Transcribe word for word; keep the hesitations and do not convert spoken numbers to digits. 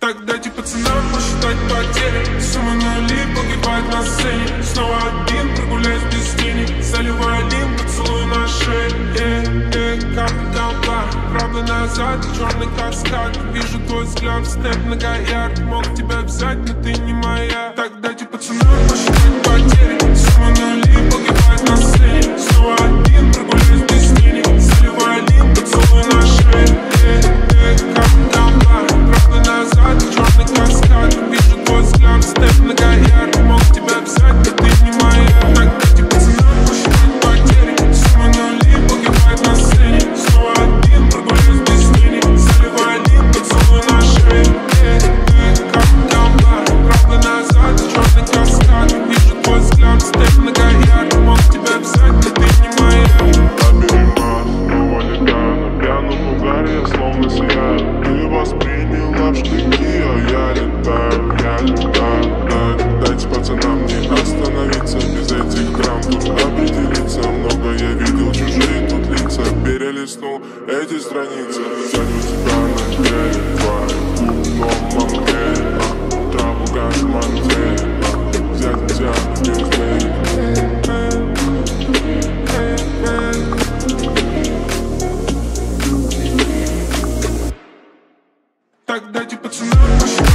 Так дайте пацанам посчитать потери. Сумма нули погибает на сцене. Снова один, прогуляюсь без тени. Заливаю лин, поцелуй на шее. Э, э, как толпа, правда назад, черный каскад. Вижу твой взгляд, степ многоярд. Мог тебя взять, но ты не моя. Так дайте пацанам посчитать потери. Сумма нули погибает на сцене. Снова один, прогуляюсь без тени. Заливаю лин, поцелуй на шее. Э, э, как толпа, правда назад, черный каскад. Вижу твой взгляд, степ многоярд. Мог тебя взять, но ты не моя. Так дайте пацанам посчитать потери. Сумма нули погибает на сцене. Снова один, прогуляюсь без тени. Заливаю лин, поцелуй на шее. Э, э, как толпа, правда назад, черный каскад. Вижу твой взгляд, степ многоярд. Мог тебя взять, но ты не моя. Набери мат, снова летаю на пьяном угаре, словно сияю. Ты восприняла в штыки, а я летаю, я летаю. Да, дайте пацанам не остановиться, без этих драм тут определиться. Много я видел, чужие тут лица, перелистнул эти страницы. Ценю тебя на деле, твои губ, но манкель, а, траву газ мантель, а, взять тебя без меня. Так дайте пацанам посчитать